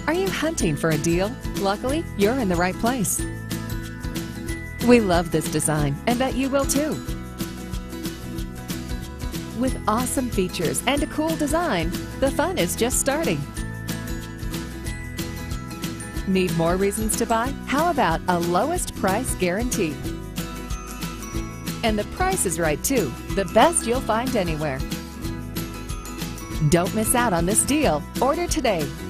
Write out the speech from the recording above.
Are you hunting for a deal? Luckily, you're in the right place. We love this design and bet you will too. With awesome features and a cool design, the fun is just starting. Need more reasons to buy? How about a lowest price guarantee? And the price is right too, the best you'll find anywhere. Don't miss out on this deal. Order today.